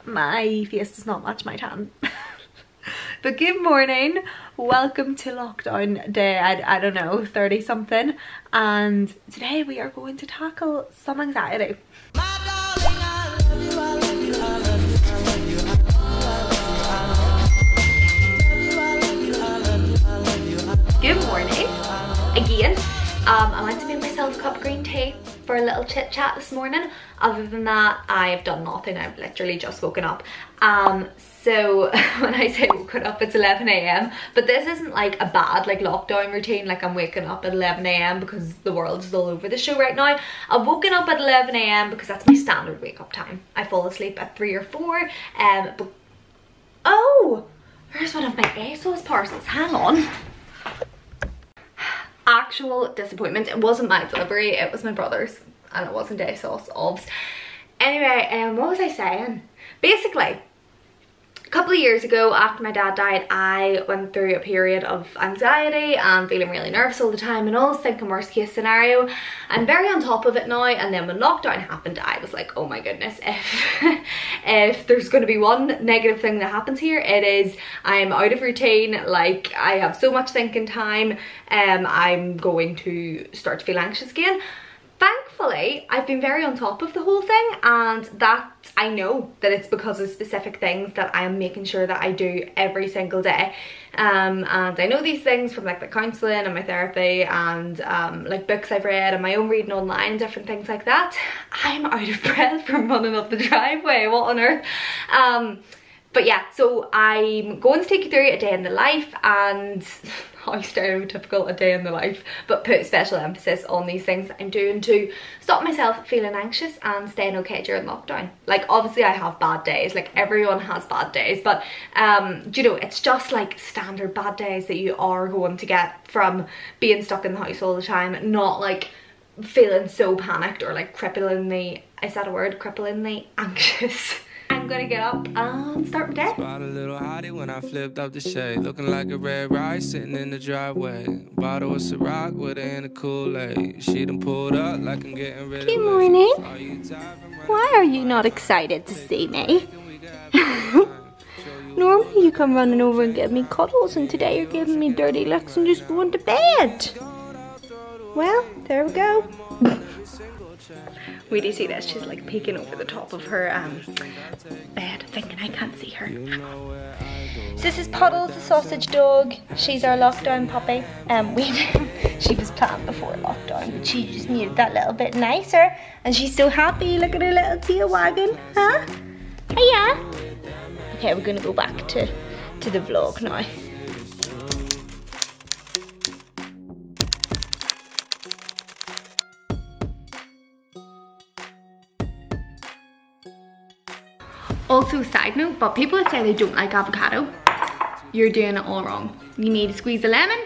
my face does not match my tan. But good morning, welcome to lockdown day, I don't know, 30 something, and today we are going to tackle some anxiety. Good morning again. I went to make myself a cup of green tea for a little chit chat this morning. Other than that, I've done nothing. I've literally just woken up. So when I say woken up, it's 11 AM, but this isn't like a bad like lockdown routine, like I'm waking up at 11 AM because the world is all over the show right now. I've woken up at 11 AM because that's my standard wake up time. I fall asleep at 3 or 4. But oh, where's one of my ASOS parcels? Hang on. Actual disappointment. It wasn't my delivery, it was my brother's, and it wasn't ASOS, obvs. Anyway, what was I saying? Basically, a couple of years ago, after my dad died, I went through a period of anxiety and feeling really nervous all the time and always thinking worst case scenario. I'm very on top of it now, and then when lockdown happened, I was like, oh my goodness, if there's going to be one negative thing that happens here, it is I'm out of routine. Like, I have so much thinking time, I'm going to start to feel anxious again. Thankfully, I've been very on top of the whole thing, and that I know that it's because of specific things that I am making sure that I do every single day. And I know these things from like the counselling and my therapy and like books I've read and my own reading online and different things like that. I'm out of breath from running up the driveway, what on earth? But yeah, so I'm going to take you through a day in the life, and how stereotypical a day in the life, but put special emphasis on these things that I'm doing to stop myself feeling anxious and staying okay during lockdown. Like, obviously I have bad days, like everyone has bad days, but you know, it's just like standard bad days that you are going to get from being stuck in the house all the time, not like feeling so panicked or like cripplingly, is that a word? Cripplingly anxious. I'm gonna get up and start my day. Spot a little hottie when I flipped up the shade, looking like a red rice sitting in the driveway. Bottle of Ciroc with her in a Kool-Aid. She done pulled up like I'm getting rid of. Good morning. Why are you not excited to see me? Normally you come running over and give me cuddles, and today you're giving me dirty looks and just going to bed. Well, there we go. We do see this, she's like peeking over the top of her bed, thinking I can't see her. So this is Puddles, the sausage dog. She's our lockdown puppy. She was planned before lockdown, but she just needed that little bit nicer, and she's so happy. Look at her little tail wagging, huh? Hiya. Okay, we're gonna go back to the vlog now. Also, side note, but people that say they don't like avocado, you're doing it all wrong. You need to squeeze a lemon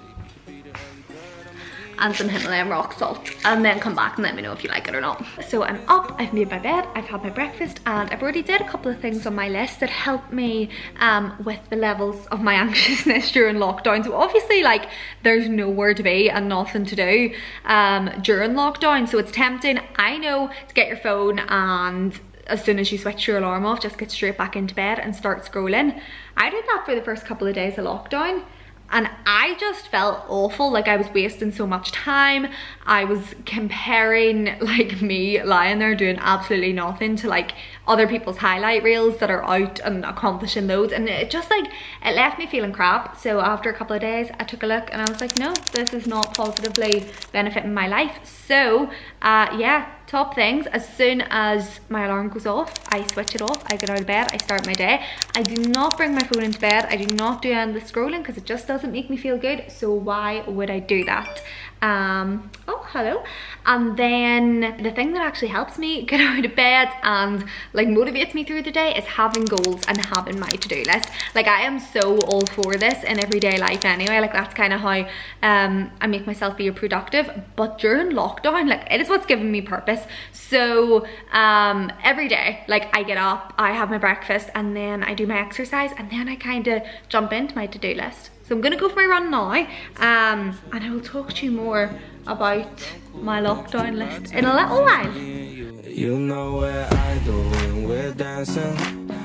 and some Himalayan rock salt, and then come back and let me know if you like it or not. So I'm up, I've made my bed, I've had my breakfast, and I've already did a couple of things on my list that help me with the levels of my anxiousness during lockdown. So obviously, like, there's nowhere to be and nothing to do during lockdown, so it's tempting, I know, to get your phone and as soon as you switch your alarm off, just get straight back into bed and start scrolling. I did that for the first couple of days of lockdown, and I just felt awful, like I was wasting so much time. I was comparing like me lying there doing absolutely nothing to like other people's highlight reels that are out and accomplishing loads, and it just like, it left me feeling crap. So after a couple of days I took a look and I was like, no, this is not positively benefiting my life. So yeah, top things, as soon as my alarm goes off, I switch it off, I get out of bed, I start my day. I do not bring my phone into bed, I do not do endless scrolling because it just doesn't make me feel good, so why would I do that? Oh, hello. And then the thing that actually helps me get out of bed and like motivates me through the day is having goals and having my to-do list. Like, I am so all for this in everyday life anyway. Like, that's kind of how I make myself be productive. But during lockdown, like, it is what's giving me purpose. So every day, like, I get up, I have my breakfast, and then I do my exercise, and then I kind of jump into my to-do list. So I'm gonna go for my run now, and I will talk to you more about my lockdown list in a little while. You know where I go when we're dancing.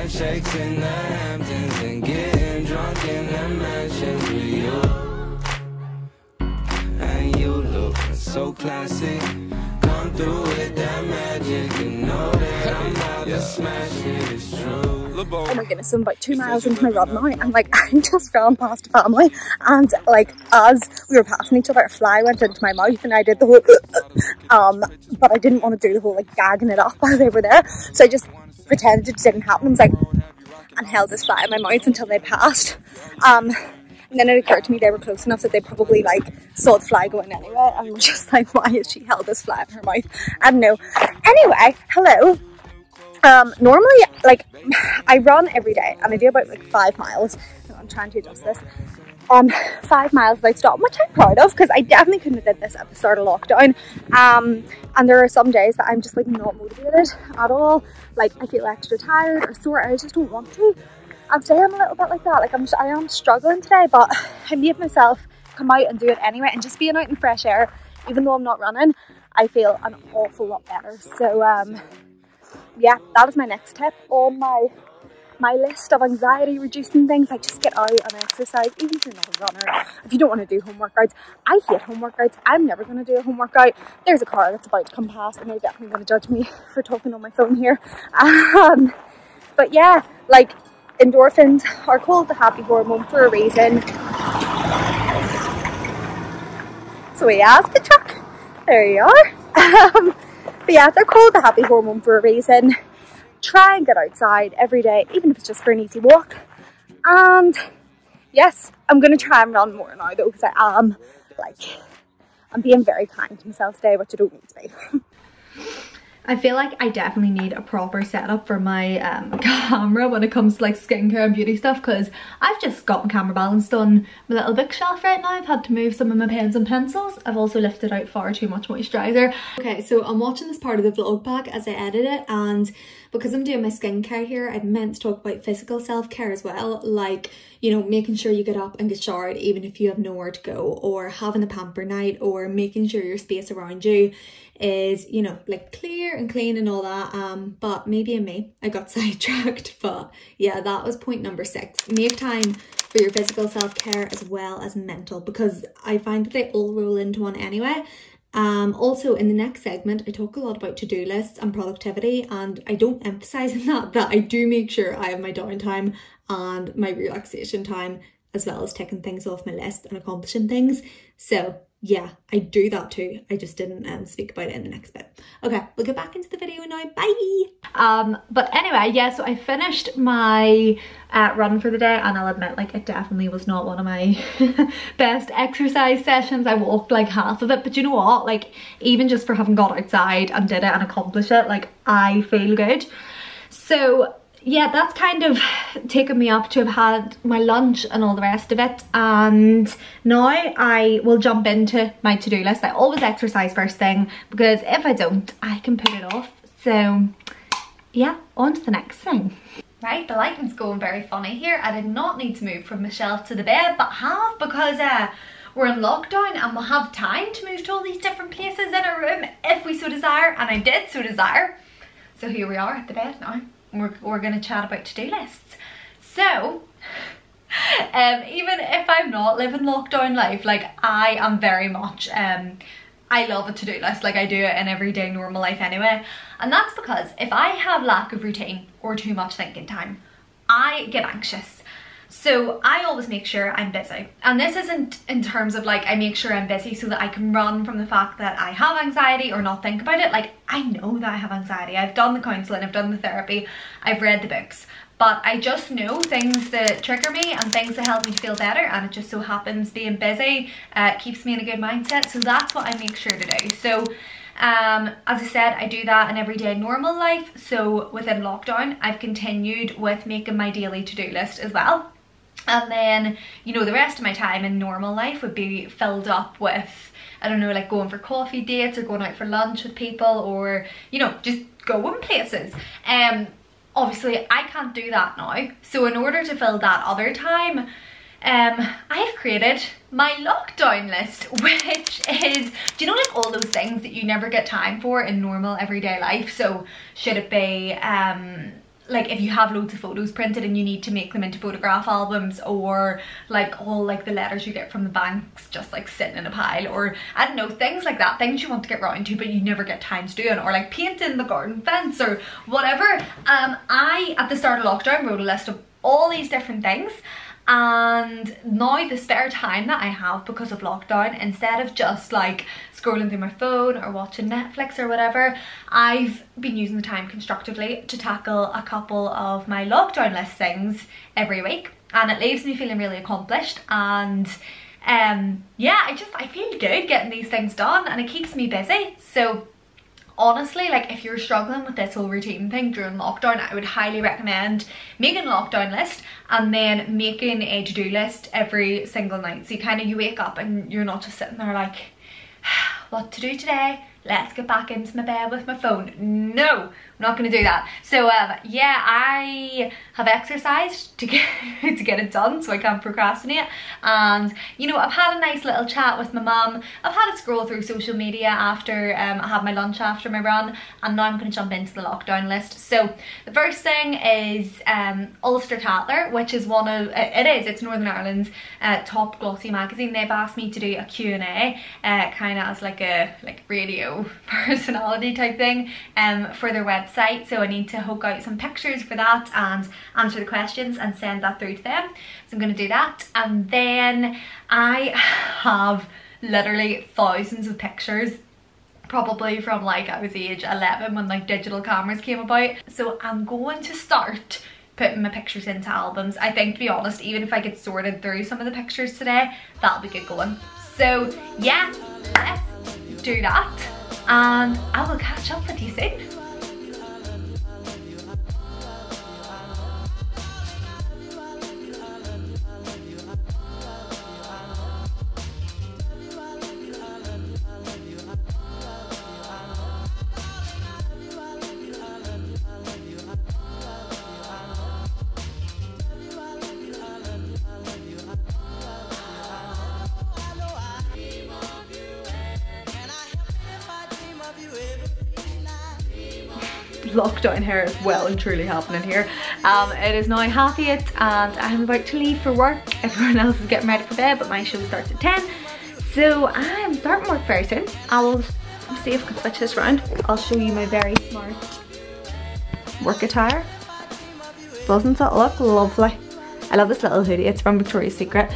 handshakes in the Hamptons and getting drunk in the mansions with you. And you look so classic. Come through with that magic and know that I'm about to smash it. It's true. Oh my goodness, I'm about 2 miles into my run now, and like I just ran past a family, and like as we were passing each other, a fly went into my mouth and I did the whole but I didn't want to do the whole like gagging it up while they were there, so I just pretended it didn't happen. I was like, and held this fly in my mouth until they passed. And then it occurred to me they were close enough that they probably like saw the fly going anyway, and were just like, why has she held this fly in her mouth? I don't know. Anyway, hello. Normally, like, I run every day and I do about like 5 miles. I'm trying to adjust this. 5 miles without stopping, which I'm proud of, because I definitely couldn't have did this at the start of lockdown. And there are some days that I'm just like not motivated at all. Like I feel extra tired or sore, I just don't want to. And today I'm a little bit like that. Like I am struggling today, but I made myself come out and do it anyway. And just being out in fresh air, even though I'm not running, I feel an awful lot better. So yeah, that is my next tip on my list of anxiety reducing things. Like just get out and exercise, even if you're not a runner. If you don't want to do home workouts, I hate home workouts. I'm never going to do a home workout. There's a car that's about to come past and they're definitely going to judge me for talking on my phone here. But yeah, like endorphins are called the happy hormone for a reason. So we asked the truck. There you are. But yeah, they're called the happy hormone for a reason. Try and get outside every day, even if it's just for an easy walk. And yes, I'm going to try and run more now though, because I am like, I'm being very kind to myself today, which I don't need to be. I feel like I definitely need a proper setup for my camera when it comes to like skincare and beauty stuff, because I've just got my camera balance on my little bookshelf right now. I've had to move some of my pens and pencils. I've also lifted out far too much moisturiser. Okay, so I'm watching this part of the vlog back as I edit it, and because I'm doing my skincare here, I'm meant to talk about physical self-care as well, like, you know, making sure you get up and get showered even if you have nowhere to go, or having a pamper night, or making sure your space around you is, you know, like clear and clean and all that. But maybe in me, I got sidetracked. But yeah, that was point number 6. Make time for your physical self-care as well as mental, because I find that they all roll into one anyway. Also in the next segment, I talk a lot about to-do lists and productivity, and I don't emphasize in that I do make sure I have my downtime and my relaxation time, as well as taking things off my list and accomplishing things. So yeah, I do that too. I just didn't speak about it in the next bit. Okay, we'll get back into the video now. Bye! But anyway, yeah, so I finished my run for the day, and I'll admit, like, it definitely was not one of my best exercise sessions. I walked like half of it, but you know what? Like, even just for having got outside and did it and accomplished it, like, I feel good. So yeah, that's kind of taken me up to have had my lunch and all the rest of it, and now I will jump into my to-do list. I always exercise first thing, because if I don't, I can put it off. So yeah, on to the next thing. Right, the lighting's going very funny here. I did not need to move from my shelf to the bed, but have, because we're in lockdown and we'll have time to move to all these different places in a room if we so desire, and I did so desire. So here we are at the bed now. We're going to chat about to-do lists. So even if I'm not living lockdown life, like, I am very much I love a to-do list. Like, I do it in everyday normal life anyway, and that's because if I have lack of routine or too much thinking time, I get anxious. So I always make sure I'm busy, and this isn't in terms of like I make sure I'm busy so that I can run from the fact that I have anxiety or not think about it. Like, I know that I have anxiety. I've done the counselling, I've done the therapy, I've read the books, but I just know things that trigger me and things that help me to feel better, and it just so happens being busy keeps me in a good mindset. So that's what I make sure to do. So as I said, I do that in everyday normal life. So within lockdown, I've continued with making my daily to-do list as well. And then, you know, the rest of my time in normal life would be filled up with, I don't know, like going for coffee dates or going out for lunch with people, or, you know, just going places. Obviously I can't do that now. So in order to fill that other time, I have created my lockdown list, which is, do you know, like all those things that you never get time for in normal everyday life? So should it be like if you have loads of photos printed and you need to make them into photograph albums, or like all like the letters you get from the banks just like sitting in a pile, or I don't know, things like that, things you want to get round to but you never get time to do it, or like painting the garden fence or whatever. I at the start of lockdown wrote a list of all these different things, and now the spare time that I have because of lockdown, instead of just like scrolling through my phone or watching Netflix or whatever, I've been using the time constructively to tackle a couple of my lockdown list things every week, and it leaves me feeling really accomplished. And yeah, I feel good getting these things done, and it keeps me busy. So honestly, like if you're struggling with this whole routine thing during lockdown, I would highly recommend making a lockdown list and then making a to-do list every single night. So you wake up and you're not just sitting there like, what to do today? Let's get back into my bed with my phone. No, I'm not gonna do that. So yeah, I have exercised to get it done so I can't procrastinate. And you know, I've had a nice little chat with my mum. I've had a scroll through social media after I had my lunch after my run, and now I'm gonna jump into the lockdown list. So the first thing is Ulster Tatler, which is it's Northern Ireland's top glossy magazine. They've asked me to do a Q&A kind of as like a radio personality type thing for their website. So I need to hook out some pictures for that and answer the questions and send that through to them. So I'm going to do that. And then I have literally thousands of pictures, probably from like I was age 11 when like digital cameras came about. So I'm going to start putting my pictures into albums. I think, to be honest, even if I get sorted through some of the pictures today, that'll be good going. So yeah, let's do that, and I will catch up with you soon. Lockdown hair is well and truly happening here. It is now 8:30 and I'm about to leave for work. Everyone else is getting ready for bed, but my show starts at 10. So I'm starting work very soon. I will see if I can switch this around. I'll show you my very smart work attire. Doesn't that look lovely? I love this little hoodie. It's from Victoria's Secret.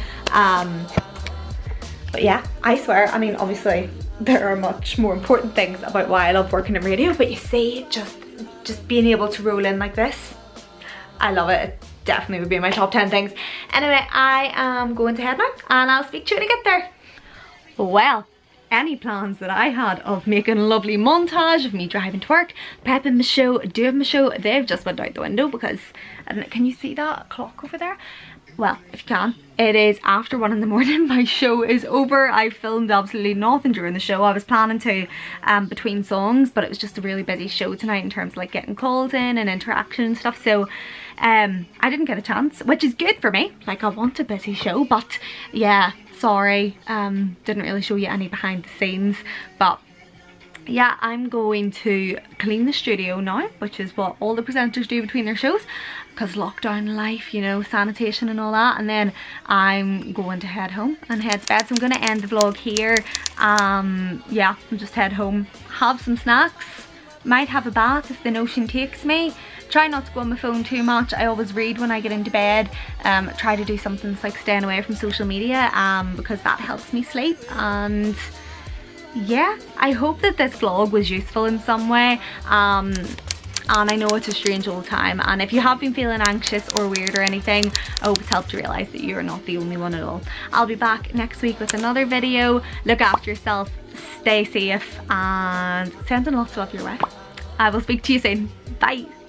But yeah, I swear, I mean, obviously there are much more important things about why I love working in radio, but you see, just being able to roll in like this, I love it. It definitely would be in my top 10 things. Anyway, I am going to head now, and I'll speak to you when I get there. Well, any plans that I had of making a lovely montage of me driving to work, prepping my show, doing my show, they've just went out the window because, I don't know, can you see that clock over there? Well, if you can, it is after 1 in the morning. My show is over. I filmed absolutely nothing during the show. I was planning to between songs, but it was just a really busy show tonight in terms of like getting calls in and interaction and stuff. So I didn't get a chance, which is good for me. Like, I want a busy show, but yeah, sorry, didn't really show you any behind the scenes. But yeah, I'm going to clean the studio now, which is what all the presenters do between their shows, because lockdown life, you know, sanitation and all that. And then I'm going to head home and head to bed. So I'm going to end the vlog here. Yeah, I'll just head home, have some snacks, might have a bath if the notion takes me. Try not to go on my phone too much. I always read when I get into bed. Try to do something that's like staying away from social media, because that helps me sleep. And yeah, I hope that this vlog was useful in some way. And I know it's a strange old time, and if you have been feeling anxious or weird or anything, I hope it's helped you realise that you're not the only one at all. I'll be back next week with another video. Look after yourself, stay safe, and sending lots of love your way. I will speak to you soon. Bye.